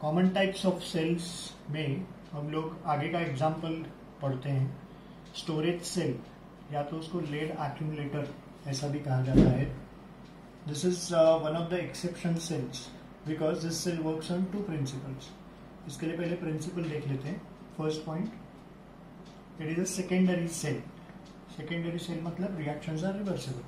Common types of sales में हम लोग आगे का एग्जाम्पल पढ़ते हैं। स्टोरेज सेल, या तो उसको लेड एक्यूमुलेटर ऐसा भी कहा जाता है। This is one of the exception cells because this cell works on two principles. इसके लिए पहले प्रिंसिपल देख लेते हैं। First point, it is a secondary cell. Secondary cell मतलब reactions are reversible.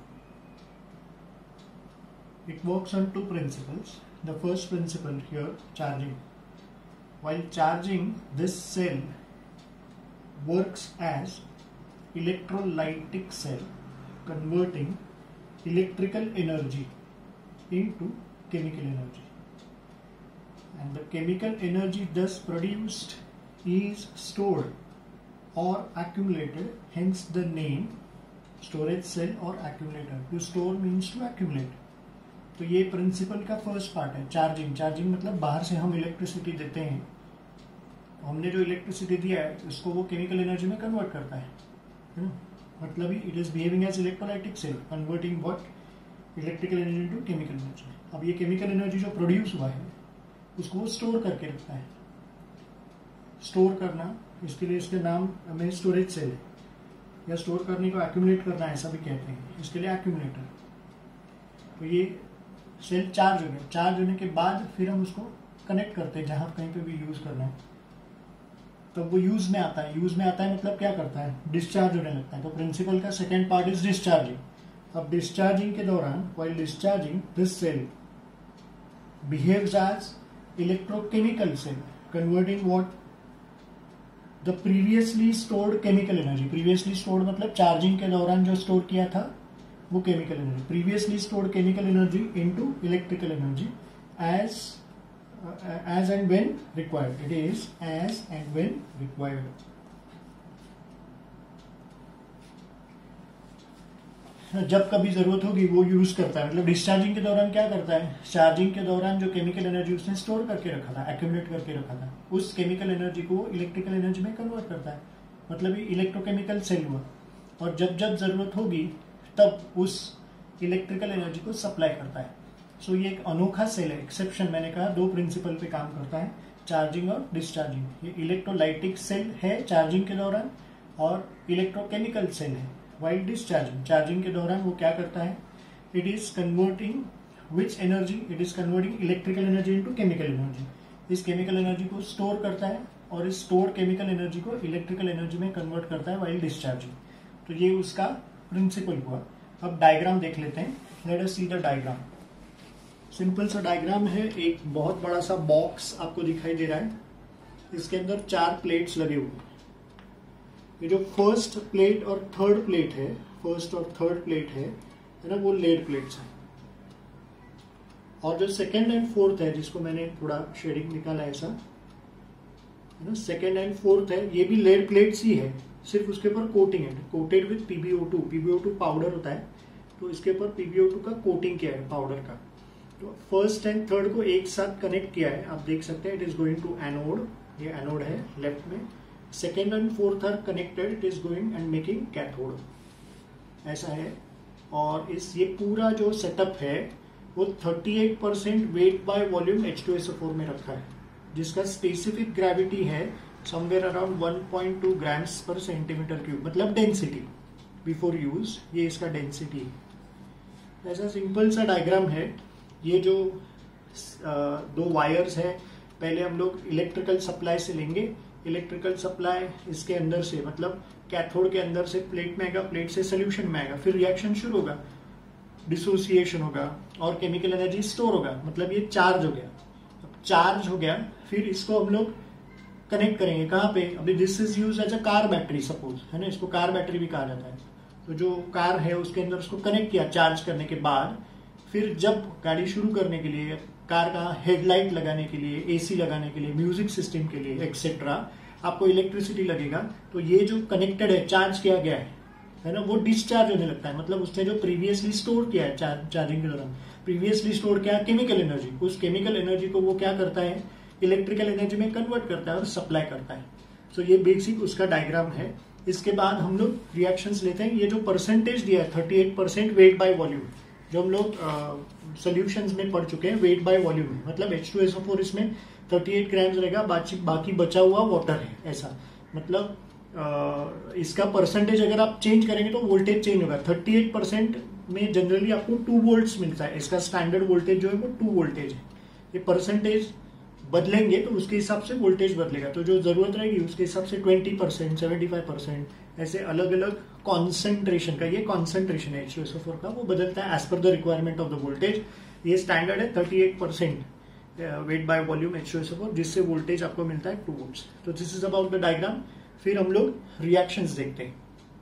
It works on two principles. The first principle here, charging. While charging, this cell works as electrolytic cell, converting electrical energy into chemical energy. And the chemical energy thus produced is stored or accumulated, hence the name storage cell or accumulator. To store means to accumulate. तो ये principle का first part है, charging. Charging मतलब बाहर से हम electricity देते हैं, हमने जो इलेक्ट्रिसिटी दिया है उसको वो केमिकल एनर्जी में कन्वर्ट करता है ना। मतलब ही it is behaving as electrolytic cell, converting what electrical energy into chemical energy. अब ये केमिकल एनर्जी जो प्रोड्यूस हुआ है उसको वो स्टोर करके रखता है। स्टोर करना, इसके लिए इसके नाम में स्टोरेज सेल है, या स्टोर करने को एक्यूमुलेट करना ऐसा भी कहते हैं, इसके लिए एक्यूमुलेटर। तो ये सेल चार्ज हो गया, चार्ज होने के बाद फिर हम उसको कनेक्ट करते हैं जहां कहीं पे भी यूज करना है, तो वो यूज में आता है। यूज में आता है मतलब क्या करता है, डिस्चार्ज होने लगता है। तो प्रिंसिपल का सेकेंड पार्ट इज डिस्चार्जिंग। अब डिस्चार्जिंग के दौरान, while discharging, this cell behaves as electrochemical cell, converting what the previously stored chemical energy. Previously stored मतलब चार्जिंग के दौरान जो स्टोर किया था वो chemical energy, previously stored chemical energy into electrical energy as and when required. It is as and when required. जब कभी जरूरत होगी वो यूज करता है। मतलब डिस्चार्जिंग के दौरान क्या करता है, चार्जिंग के दौरान जो केमिकल एनर्जी उसने स्टोर करके रखा था, एक्यूमुलेट करके रखा था, उस केमिकल एनर्जी को इलेक्ट्रिकल एनर्जी में कन्वर्ट करता है। मतलब ये इलेक्ट्रोकेमिकल सेल हुआ, और जब जब जरूरत होगी तब उस इलेक्ट्रिकल एनर्जी को सप्लाई करता है। सो ये एक अनोखा सेल है, एक्सेप्शन। मैंने कहा दो प्रिंसिपल पे काम करता है, चार्जिंग और डिस्चार्जिंग। ये इलेक्ट्रोलाइटिक सेल है चार्जिंग के दौरान, और इलेक्ट्रोकेमिकल सेल है व्हाइल डिस्चार्जिंग। चार्जिंग के दौरान वो क्या करता है, it is converting which energy, it is converting electrical energy into chemical energy. इस केमिकल एनर्जी को स्टोर करता है और इस स्टोर केमिकल एनर्जी को इलेक्ट्रिकल एनर्जी में कन्वर्ट करता है व्हाइल डिस्चार्जिंग। तो ये उसका प्रिंसिपल हुआ। अब डायग्राम देख लेते हैं। Let us see the diagram. Simple सा डायग्राम है, एक बहुत बड़ा सा बॉक्स आपको दिखाई दे रहा है, इसके अंदर 4 प्लेट्स लगे हुए। ये जो फर्स्ट प्लेट और थर्ड प्लेट है, फर्स्ट और थर्ड प्लेट है ना, वो लेड प्लेट्स हैं। और जो सेकेंड एंड फोर्थ है, जिसको मैंने थोड़ा शेडिंग निकाला ऐसा है ना, सेकेंड एंड फोर्थ है, ये भी लेड प्लेट्स ही है, सिर्फ उसके ऊपर कोटिंग है, coated with PbO2। PbO2 powder होता है, तो इसके ऊपर PbO2 का कोटिंग किया है पाउडर का। तो फर्स्ट एंड थर्ड को एक साथ कनेक्ट किया है, आप देख सकते हैं। It is going to anode, ये एनोड है लेफ्ट में। Second and fourth are connected, it is going and making cathode, ऐसा है। और ये पूरा जो सेटअप है वो 38% वेट बाय वॉल्यूम H2SO4 में रखा है, जिसका स्पेसिफिक ग्रेविटी है somewhere around 1.2 grams per centimetre cube. मतलब डेंसिटी बिफोर यूज, ये इसका डेंसिटी है। ऐसा सिंपल सा डायग्राम है। ये जो 2 वायर्स है, पहले हम लोग इलेक्ट्रिकल सप्लाई से लेंगे। इलेक्ट्रिकल सप्लाई इसके अंदर से, मतलब कैथोड के अंदर से प्लेट में आएगा, प्लेट से सोल्यूशन में आएगा, फिर रिएक्शन शुरू होगा, डिसोसिएशन होगा और केमिकल एनर्जी स्टोर होगा। मतलब ये चार्ज हो गया। अब चार्ज हो गया, फिर इसको हम लोग कनेक्ट करेंगे कहाँ पे, अभी this is use as a car battery suppose, है ना, इसको कार बैटरी भी कहा जाता है। तो जो कार है उसके अंदर उसको कनेक्ट किया चार्ज करने के बाद, फिर जब गाड़ी शुरू करने के लिए, कार का हेडलाइट लगाने के लिए, AC लगाने के लिए, म्यूजिक सिस्टम के लिए एक्सेट्रा आपको इलेक्ट्रिसिटी लगेगा। तो ये जो कनेक्टेड है, चार्ज किया गया है ना, वो डिस्चार्ज होने लगता है। मतलब उसने जो प्रीवियसली स्टोर किया है चार्जिंग के दौरान, प्रीवियसली स्टोर किया केमिकल एनर्जी, उस केमिकल एनर्जी को वो क्या करता है, इलेक्ट्रिकल एनर्जी में कन्वर्ट करता है और सप्लाई करता है। सो ये बेसिक उसका डायग्राम है। इसके बाद हम लोग रिएक्शंस लेते हैं। ये जो परसेंटेज दिया है 38% वेट बाय वॉल्यूम, जो हम लोग सोल्यूशंस में पढ़ चुके हैं, वेट बाय वॉल्यूम, मतलब H2SO4 इसमें 38 ग्राम्स रहेगा, बाकी बचा हुआ वाटर है, ऐसा मतलब इसका परसेंटेज अगर आप चेंज करेंगे तो वोल्टेज चेंज होगा। 38% में जनरली आपको 2 वोल्ट्स मिलता है, इसका स्टैंडर्ड वोल्टेज जो है वो 2 वोल्टेज है। ये परसेंटेज बदलेंगे तो उसके हिसाब से वोल्टेज बदलेगा, तो जो जरूरत रहेगी उसके हिसाब से 20%, 75%, ऐसे अलग अलग कॉन्सेंट्रेशन का, ये कॉन्सेंट्रेशन है H2SO4 का, वो बदलता है as per the requirement of the voltage. ये स्टैंडर्ड है 38% वेट बाय वॉल्यूम H2SO4, जिससे वोल्टेज आपको मिलता है 2 वोल्ट्स। तो this is about the diagram. फिर हम लोग रिएक्शंस देखते हैं।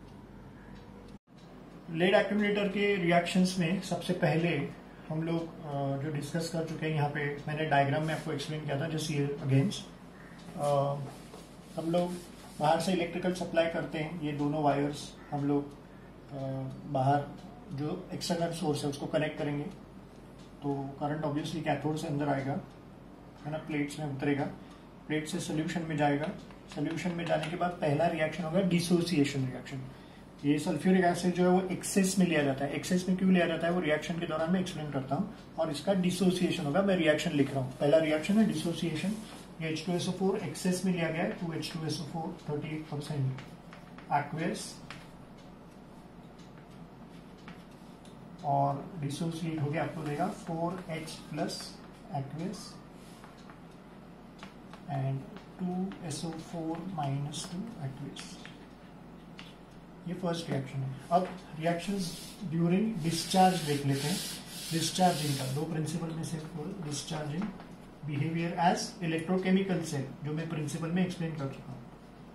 लेड एक्यूमुलेटर के रिएक्शंस में सबसे पहले हम लोग जो डिस्कस कर चुके हैं, यहाँ पे मैंने डायग्राम में आपको एक्सप्लेन किया था, जैसे ये अगेंस्ट हम लोग बाहर से इलेक्ट्रिकल सप्लाई करते हैं, ये दोनों वायर्स हम लोग बाहर जो एक्सटर्नल सोर्स है उसको कनेक्ट करेंगे, तो करंट ऑब्वियसली कैथोड से अंदर आएगा, है ना, प्लेट्स में उतरेगा, प्लेट से सोल्यूशन में जाएगा, सोल्यूशन में जाने के बाद पहला रिएक्शन होगा डिसोसिएशन रिएक्शन। ये सल्फ्यूरिक एसिड जो है वो एक्सेस में लिया जाता है। एक्सेस में क्यों लिया जाता है वो रिएक्शन के दौरान मैं एक्सप्लेन करता हूँ, और इसका डिसोसिएशन होगा, मैं रिएक्शन लिख रहा हूँ। पहला रिएक्शन है डिसोसिएशन, ये H2SO4 एक्सेस में लिया गया है, 2H2SO4 38% एक्वेस, और डिसोसिएट हो गया आपको देगा 4H plus aqueous and 2SO4 minus 2 aqueous. ये फर्स्ट रिएक्शन है। अब रिएक्शंस ड्यूरिंग डिस्चार्ज देख लेते हैं। डिस्चार्जिंग का 2 प्रिंसिपल में से discharging behaviour as electrochemical cell, जो मैं प्रिंसिपल में एक्सप्लेन कर चुका हूं।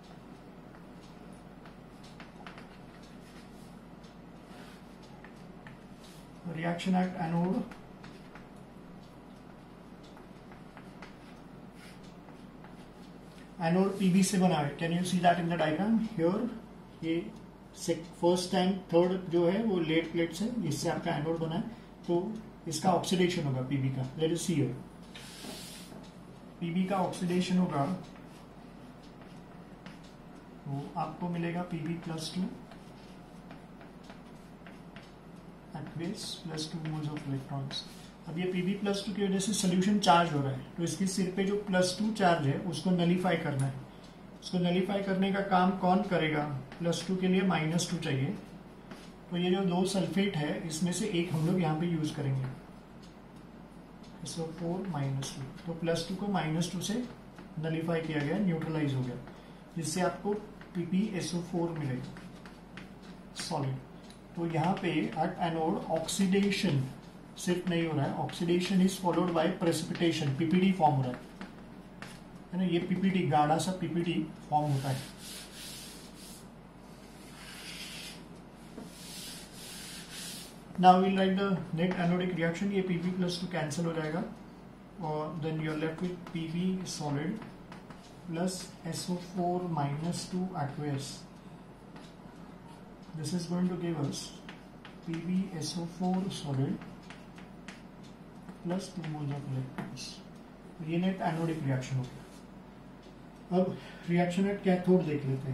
Reaction at anode, anode P B बना है। Can you see that in the diagram here? ये फर्स्ट एंड थर्ड जो है वो लेड प्लेट्स है, इससे आपका एनोड बना है, तो इसका ऑक्सीडेशन होगा पीबी का। Late us see here, PB का ऑक्सीडेशन होगा, तो आपको मिलेगा PB plus 2 aqueous plus 2 moles of electrons. अब ये पीबी प्लस 2 की वजह से सोल्यूशन चार्ज हो रहा है, तो इसके सिर पे जो प्लस 2 चार्ज है उसको नलीफाई करना है। उसको नलीफाई करने का काम कौन करेगा? प्लस 2 के लिए माइनस 2 चाहिए, तो ये जो 2 सल्फेट है इसमें से एक हम लोग यहाँ पे यूज करेंगे, SO4 माइनस 2। तो प्लस 2 को माइनस 2 से नलीफाई किया गया, न्यूट्रलाइज हो गया, जिससे आपको PpSO4 मिलेगा सॉलिड। तो यहाँ पे एट एनोड ऑक्सीडेशन सिर्फ नहीं हो रहा है, oxidation is followed by precipitation, PPD form हो रहा है ना, ये PPD गाढ़ा सा PPD फॉर्म होता है। Now will write the net anodic reaction. ये Pb प्लस 2 कैंसिल हो जाएगा, और then you are left with Pb solid plus SO4 minus 2 aqueous. This is going to give us PbSO4 solid plus 2 moles of electrons. ये net anodic reaction हो गया। अब reaction at cathode देख लेते हैं।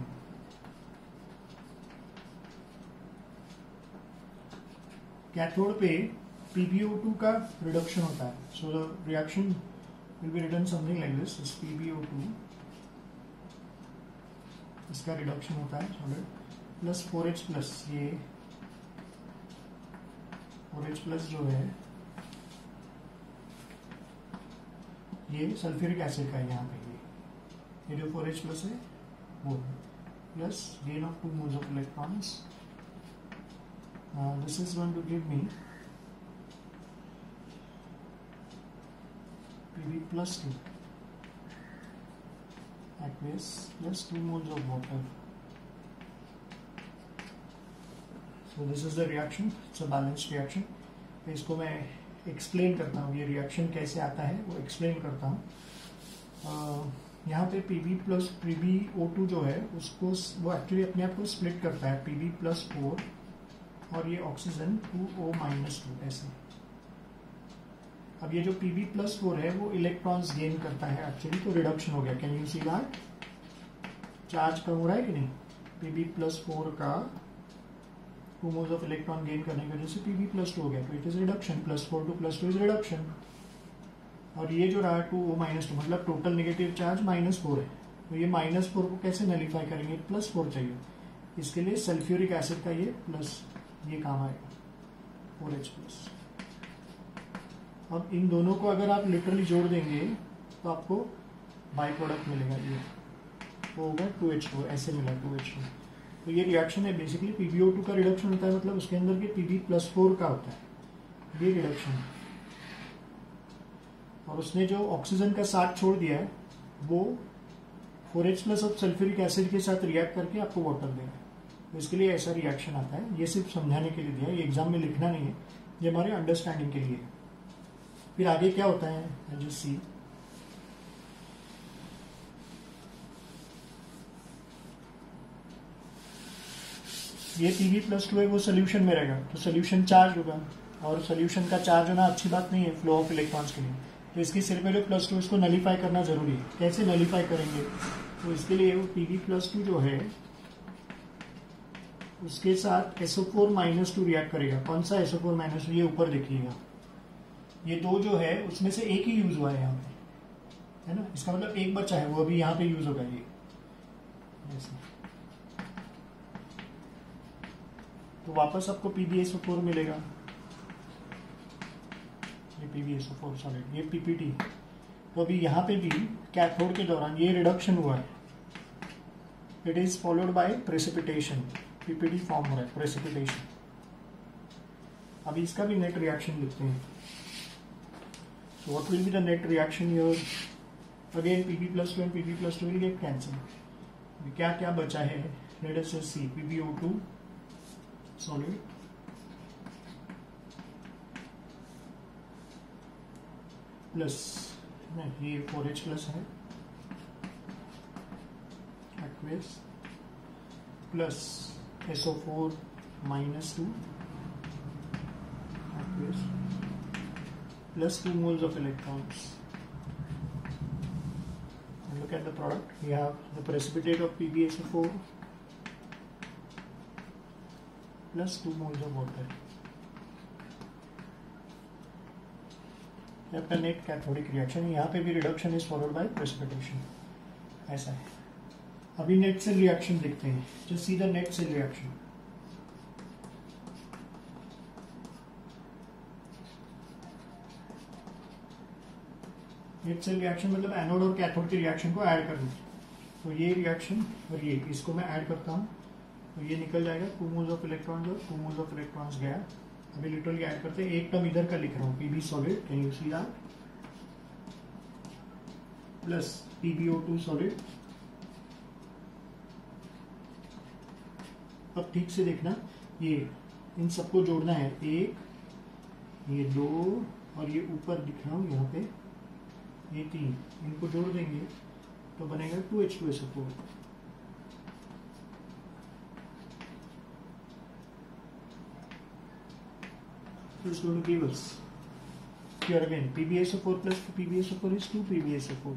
कैथोड पे PbO2 का reduction होता है, so the reaction will be written something like this, is PbO2, इसका रिडक्शन होता है सॉलिड प्लस 4H प्लस, ये 4H प्लस जो है ये सल्फ्यूरिक एसिड का है, यहाँ पे ये जो 4H प्लस है वो plus gain of 2 moles of electrons. This is going to give me Pb plus 2 aqueous plus 2 moles of water. So this is the reaction, it's a balanced reaction. इसको मैं एक्सप्लेन करता हूँ, ये reaction कैसे आता है वो एक्सप्लेन करता हूँ। यहाँ पे Pb प्लस PbO2 जो है उसको वो एक्चुअली अपने आप को स्प्लिट करता है, Pb प्लस 4 और ये ऑक्सीजन 2O माइनस 2 ऐसे। अब ये जो Pb प्लस 4 है वो इलेक्ट्रॉन्स गेन करता है एक्चुअली, तो रिडक्शन हो गया। Can you see that? Charge कम हो रहा है कि नहीं? Pb प्लस 4 का 2 मोल्स ऑफ इलेक्ट्रॉन गेन करने की वजह से Pb प्लस 2 हो गया, तो it is reduction, plus 4 to plus 2 is reduction, और ये जो रहा 2O-2 मतलब टोटल नेगेटिव चार्ज -4 है। तो ये -4 को कैसे नलीफाई करेंगे, +4 चाहिए। इसके लिए सल्फ्यूरिक एसिड का ये प्लस ये काम आएगा 4H+। अब इन दोनों को अगर आप लिटरली जोड़ देंगे तो आपको बाई प्रोडक्ट मिलेगा, ये वो होगा 2H2, ऐसे मिला 2H2। तो ये रिएक्शन है बेसिकली PbO2 का रिडक्शन होता है, मतलब उसके अंदर के Pb+4 का होता है ये रिडक्शन है। और उसने जो ऑक्सीजन का साथ छोड़ दिया है वो 4H+ ऑफ सल्फ्यूरिक एसिड के साथ रिएक्ट करके आपको वाटर देगा। तो इसके लिए ऐसा रिएक्शन आता है। ये सिर्फ समझाने के लिए दिया है, ये एग्जाम में लिखना नहीं है, ये हमारे अंडरस्टैंडिंग के लिए है। फिर आगे क्या होता है, जस्ट सी ये Pb+2 है, वो सोल्यूशन में रहेगा तो सोल्यूशन चार्ज होगा, और सोल्यूशन का चार्ज होना अच्छी बात नहीं है फ्लो ऑफ इलेक्ट्रॉन्स के लिए। तो इसके सिर पे जो +2 इसको नलीफाई करना जरूरी है। कैसे नलीफाई करेंगे, तो इसके लिए वो Pb+2 जो है उसके साथ SO4-2 रिएक्ट करेगा। कौन सा SO4-2, ये ऊपर देखिएगा, ये दो जो है उसमें से एक ही यूज हुआ है यहाँ पे, है ना, इसका मतलब एक बचा है, वो अभी यहाँ पे यूज होगा ये ऐसे। तो वापस आपको PbSO4 मिलेगा, ये PbSO4 सॉलिड, ये PPT। तो अभी यहाँ पे भी कैथोड के दौरान ये रिडक्शन हुआ है, it is followed by precipitation, PPT form हो रहा है प्रेसिपिटेशन। अभी इसका भी नेट रिएक्शन लिखते हैं। So what will be the net reaction here? Again Pb+2 and Pb+2 will get cancelled. क्या क्या बचा है, let us just see PbO2 solid plus ये 4H+ है aqueous plus SO4-2 aqueous plus 2 moles of electrons. And look at the product. We have the precipitate of PbSO4 plus 2 moles of water. आपका net cathodic reaction, यहाँ पे भी reduction is followed by precipitation, ऐसा है। अभी net cell reaction देखते हैं, just see the net cell reaction. Net cell reaction मतलब एनोड और कैथोड के रिएक्शन को ऐड करना। तो ये रिएक्शन और ये इसको मैं ऐड करता हूँ तो ये निकल जाएगा 2 मोल्स ऑफ इलेक्ट्रॉन्स और 2 मोल्स ऑफ इलेक्ट्रॉन्स गया। अभी लिटरली ऐड करते हैं, एक टर्म इधर का लिख रहा हूँ Pb solid, can you see that, plus PbO2 solid. अब ठीक से देखना, ये इन सबको जोड़ना है, एक, ये दो और ये ऊपर दिख रहा हूँ यहाँ पे ये 3, इनको जोड़ देंगे तो बनेगा 2H2SO4। It's going to give us here again PbSO4 plus PbSO4 is 2 PbSO4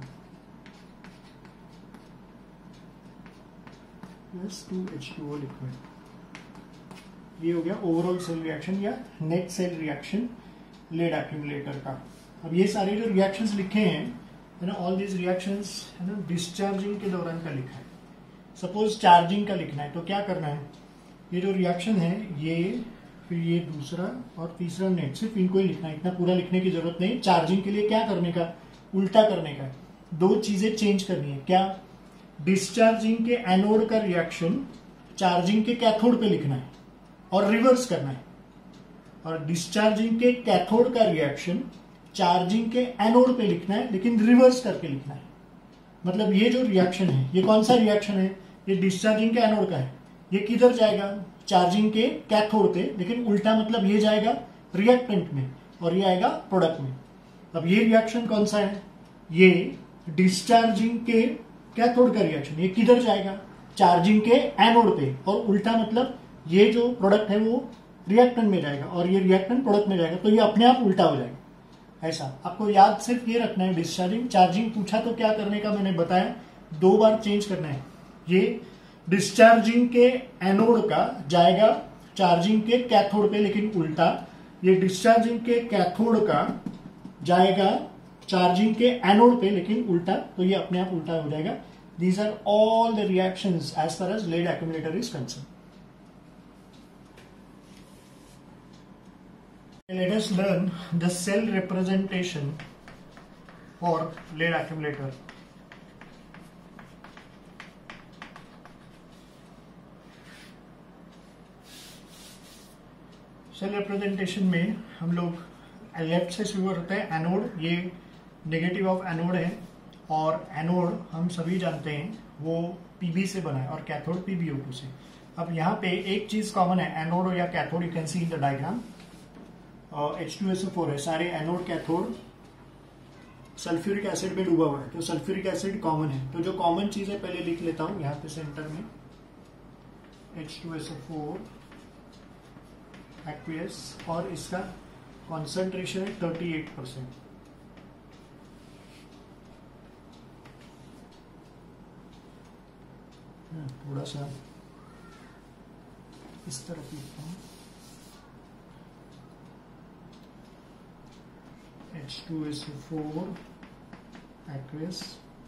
plus 2H2O liquid। ये हो गया ओवरऑल सेल रिएक्शन या net cell reaction lead accumulator का। अब ये सारे जो रिएक्शंस लिखे हैं, है ना, ऑल दीज रिएक्शंस, है ना, डिस्चार्जिंग के दौरान का लिखा है। सपोज चार्जिंग का लिखना है तो क्या करना है, ये जो रिएक्शन है ये, फिर ये दूसरा और तीसरा नेट, सिर्फ इनको ही लिखना है, इतना पूरा लिखने की जरूरत नहीं। चार्जिंग के लिए क्या करने का, उल्टा करने का, दो चीजें चेंज करनी है। क्या, डिस्चार्जिंग के एनोड का रिएक्शन चार्जिंग के कैथोड पे लिखना है और रिवर्स करना है, और डिस्चार्जिंग के कैथोड का रिएक्शन चार्जिंग के एनोड पे लिखना है लेकिन रिवर्स करके लिखना है। मतलब ये जो रिएक्शन है, ये कौन सा रिएक्शन है, ये डिस्चार्जिंग के एनोड का है, ये किधर जाएगा, चार्जिंग के कैथोड पे, लेकिन उल्टा, मतलब ये जाएगा रिएक्टेंट में और ये आएगा प्रोडक्ट में। अब ये रिएक्शन कौन सा है, ये डिस्चार्जिंग के कैथोड का रिएक्शन, ये किधर जाएगा, चार्जिंग के एनोड पे, और उल्टा मतलब ये जो प्रोडक्ट है वो रिएक्टेंट में जाएगा और ये रिएक्टेंट प्रोडक्ट में जाएगा, तो ये अपने आप उल्टा हो जाएगा। ऐसा आपको याद सिर्फ ये रखना है, डिस्चार्जिंग चार्जिंग पूछा तो क्या करने का मैंने बताया, 2 बार चेंज करना है। ये डिस्चार्जिंग के एनोड का जाएगा चार्जिंग के कैथोड पे लेकिन उल्टा, ये डिस्चार्जिंग के कैथोड का जाएगा चार्जिंग के एनोड पे, लेकिन उल्टा, तो ये अपने आप उल्टा हो जाएगा. These are all the reactions as far as lead accumulator is concern. Let us learn the cell representation for lead accumulator. Cell representation में हम लोग लेफ्ट से शुरू करते हैं. एनोड, ये नेगेटिव ऑफ एनोड है, और एनोड हम सभी जानते हैं वो पीबी से बना है और कैथोड पीबीओ2 से. अब यहाँ पे एक चीज कॉमन है, एनोड या cathode, you can see in the diagram. H2SO4 है, सारे एनोड कैथोड सल्फ्यूरिक एसिड में डूबा हुआ है, तो सल्फ्यूरिक एसिड कॉमन है. तो जो कॉमन चीज है पहले लिख लेता हूं यहाँ पे सेंटर में, H2SO4 एक्वियस, और इसका कॉन्सेंट्रेशन है 38%. थोड़ा सा इस तरफ लिखता हूँ, H2SO4 aqueous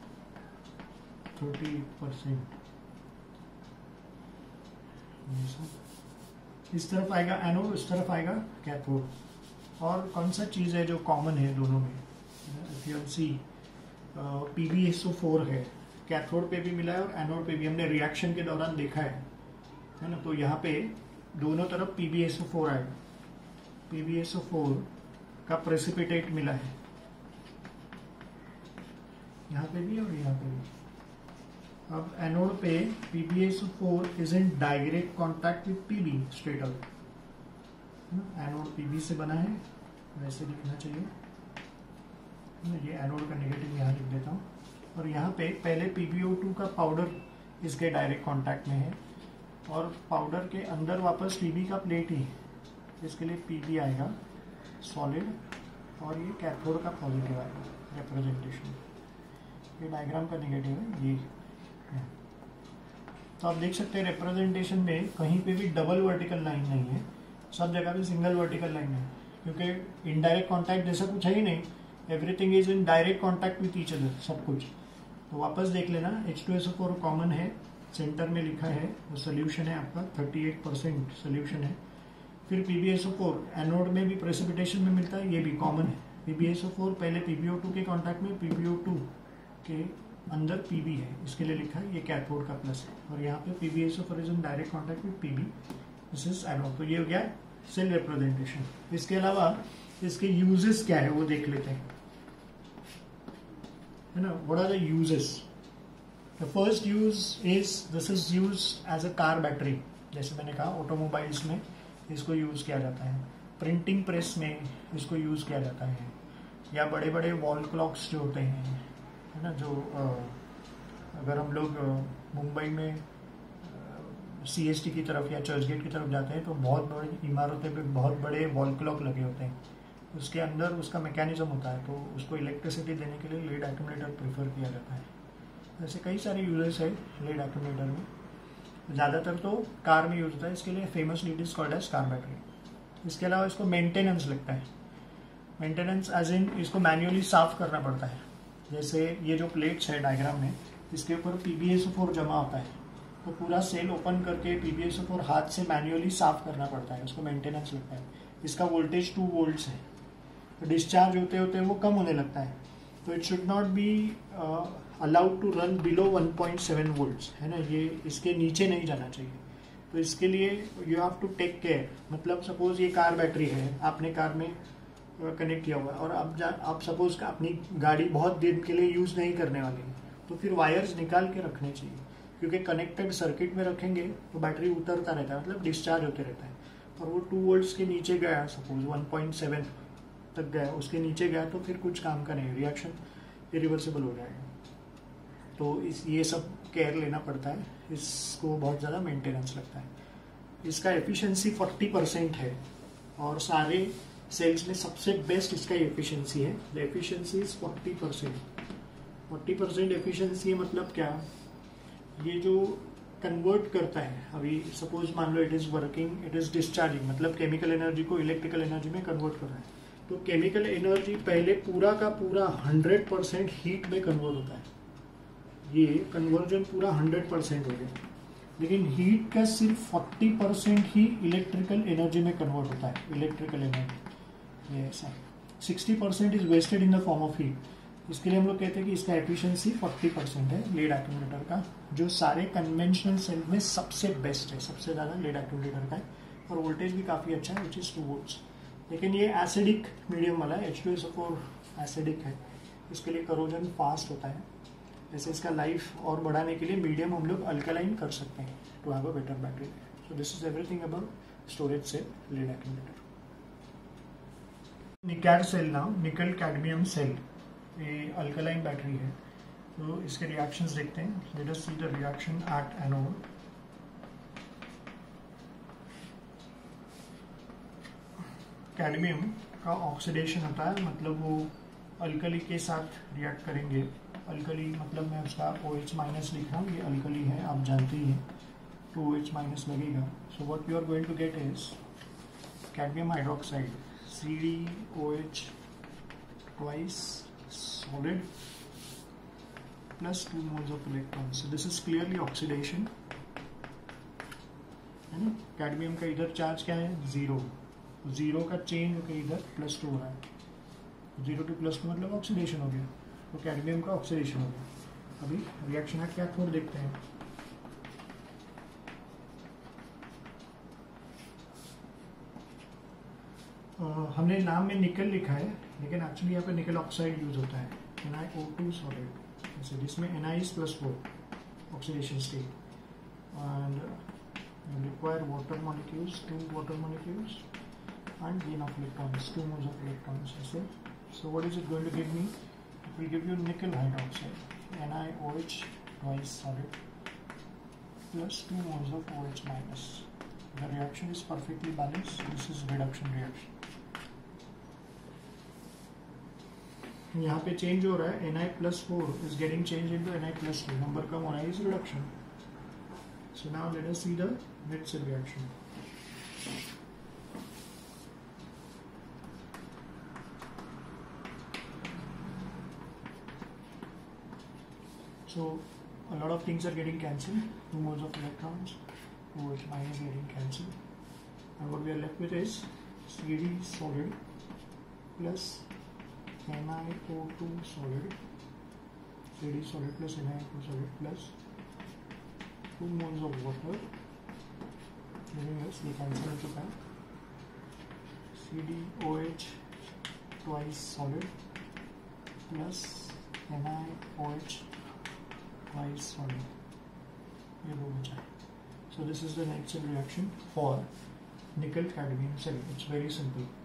38%. इस तरफ आएगा एनोड, इस तरफ आएगा कैथोड. और कौन सा चीज है जो कॉमन है दोनों में? इफ यू सी PbSO4 है, कैथोड पे भी मिला है और एनोड पे भी, हमने रिएक्शन के दौरान देखा है ना. तो यहाँ पे दोनों तरफ PbSO4 आएगा. PbSO4 का प्रेसिपिटेट मिला है यहाँ पे भी और यहाँ पे भी. अब एनोड पे PbSO4 is in direct contact with Pb straight out. Anode Pb से बना है, वैसे लिखना चाहिए. ये एनोड का नेगेटिव यहाँ लिख देता हूँ. और यहाँ पे पहले PbO2 का पाउडर इसके डायरेक्ट कॉन्टैक्ट में है, और पाउडर के अंदर वापस Pb का प्लेट ही, इसके लिए Pb आएगा सॉलिड, और ये कैथोड का पॉजिटिव आएगा रिप्रेजेंटेशन. ये डायग्राम का नेगेटिव है ये. तो आप देख सकते हैं रिप्रेजेंटेशन में कहीं पे भी डबल वर्टिकल लाइन नहीं है, सब जगह पे सिंगल वर्टिकल लाइन है, क्योंकि इनडायरेक्ट कांटेक्ट जैसा कुछ है ही नहीं. Everything is in direct contact with each other, सब कुछ. तो वापस देख लेना, H2SO4 कॉमन है, सेंटर में लिखा है, वो सोल्यूशन है आपका, 38% सोल्यूशन है. फिर PbSO4 एनोड में भी प्रेसिपिटेशन में मिलता है, ये भी कॉमन है. PbSO4 पहले PbO2 के कांटेक्ट में, PbO2 के अंदर Pb है, इसके लिए लिखा है, ये कैथोड का प्लस है. और यहाँ पे PbSO4 is in direct contact with Pb, this is anode. तो ये हो गया सेल रिप्रेजेंटेशन. इसके अलावा इसके यूजेस क्या है वो देख लेते हैं, है ना. What are the uses? The first use is, this is used as a car battery. जैसे मैंने कहा ऑटोमोबाइल्स में इसको यूज किया जाता है, प्रिंटिंग प्रेस में इसको यूज किया जाता है, या बड़े बड़े वॉल क्लॉक्स जो होते हैं, है ना, जो अगर हम लोग मुंबई में CST की तरफ या चर्च गेट की तरफ जाते हैं तो बहुत बड़ी इमारतों पे बहुत बड़े वॉल क्लॉक लगे होते हैं. उसके अंदर उसका मैकेनिज्म होता है, तो उसको इलेक्ट्रिसिटी देने के लिए लीड एक्यूमुलेटर प्रीफर किया जाता है. ऐसे कई सारे यूजेस है लीड एक्यूमुलेटर में. ज़्यादातर तो कार में यूज होता है, इसके लिए famous lead is called as car battery. इसके अलावा इसको मेंटेनेंस लगता है. मेंटेनेंस एज इन इसको मैन्युअली साफ करना पड़ता है. जैसे ये जो प्लेट्स है डायग्राम में, इसके ऊपर PbSO4 जमा होता है, तो पूरा सेल ओपन करके PbSO4 हाथ से मैन्युअली साफ करना पड़ता है, उसको मेंटेनेंस लगता है. इसका वोल्टेज 2 वोल्ट्स है, तो डिस्चार्ज होते होते वो कम होने लगता है. तो it should not be allowed to run below 1.7 volts, है ना, ये इसके नीचे नहीं जाना चाहिए. तो इसके लिए you have to take care. मतलब सपोज ये कार बैटरी है, आपने कार में कनेक्ट किया हुआ है, और अब आप सपोज अपनी गाड़ी बहुत दिन के लिए यूज नहीं करने वाले हैं, तो फिर वायर्स निकाल के रखने चाहिए, क्योंकि कनेक्टेड सर्किट में रखेंगे तो बैटरी उतरता रहता है, मतलब डिस्चार्ज होते रहता है. और वो 2 वोल्ट्स के नीचे गया, सपोज 1.7 तक गया, उसके नीचे गया, तो फिर कुछ काम का नहीं, रिएक्शन इरिवर्सिबल हो जाएगा. तो ये सब केयर लेना पड़ता है, इसको बहुत ज़्यादा मेंटेनेंस लगता है. इसका एफिशिएंसी 40% है, और सारे सेल्स में सबसे बेस्ट इसका एफिशिएंसी है. The efficiency is 40%. 40% एफिशिएंसी मतलब क्या? ये जो कन्वर्ट करता है, अभी सपोज मान लो it is working, it is discharging, मतलब केमिकल एनर्जी को इलेक्ट्रिकल एनर्जी में कन्वर्ट कर रहा है. तो केमिकल एनर्जी पहले पूरा का पूरा 100% हीट में कन्वर्ट होता है। ये कन्वर्जन पूरा 100% हो गया, लेकिन हीट का सिर्फ 40% ही इलेक्ट्रिकल एनर्जी में कन्वर्ट होता है। इलेक्ट्रिकल एनर्जी ये ऐसा 60% is wasted in the form of heat. इसके लिए हम लोग कहते हैं कि इसका एफिशिएंसी 40% है लीड एक्यूमुलेटर का, जो सारे कन्वेंशनल सेल में सबसे बेस्ट है, सबसे ज़्यादा लीड एक्यूमुलेटर का है, और वोल्टेज भी काफ़ी अच्छा है, विच इज़ 2 वोल्ट्स। लेकिन ये एसिडिक मीडियम वाला है, H2SO4 एसिडिक है, इसके लिए करोजन फास्ट होता है। जैसे इसका लाइफ और बढ़ाने के लिए मीडियम हम लोग अल्कलाइन कर सकते हैं to have a better battery. So this is everything about storage cell, lead accumulator. Nicad cell now, nickel cadmium cell, ये अल्कलाइन बैटरी है। तो इसके रिएक्शंस देखते हैं। Let us see the reaction at anode. Cadmium का oxidation होता है, मतलब वो अल्कली के साथ रिएक्ट करेंगे। अल्कली मतलब मैं उसका OH माइनस लिख रहा हूँ, ये अल्कली है, आप जानते ही हैं, तो OH माइनस लगेगा। So what you are going to get is cadmium hydroxide, CdOH twice solid plus 2 moles of electrons. So this is clearly oxidation, है ना। कैडमियम का इधर चार्ज क्या है, 0, 0 का चेंज होकर इधर +2 हो रहा है, 0 to +2 मतलब ऑक्सीडेशन हो गया, तो कैडमियम का ऑक्सीडेशन हो गया। अभी रिएक्शन है क्या, थोड़ा देखते हैं। हमने नाम में निकल लिखा है, लेकिन एक्चुअली यहाँ पे निकल ऑक्साइड यूज होता है, NiO2 सॉलिड, जैसे जिसमें Ni+4 oxidation state, and require water molecules, 2 water molecules and gain of electrons, 2 moles of electrons. So what is it going to give me? It will give you nickel hydroxide, NiOH twice solid plus 2 moles of OH minus. The reaction is perfectly balanced. This is reduction reaction. यहाँ पे change हो रहा है, Ni+4 is getting changed into Ni+2, number कम हो रहा है, is reduction. So now let us see the Ritzel reaction. So a lot of things are getting cancelled, 2 moles of electrons, OH minus getting cancelled, and what we are left with is Cd solid plus NiO2 solid, Cd solid plus NiO2 solid plus 2 moles of water, giving us the cancel हो चुका है, CdOH twice solid plus NiOH twice solid, ये दो बचा है। So this is the Ritzel reaction for nickel cadmium cell. It's very simple.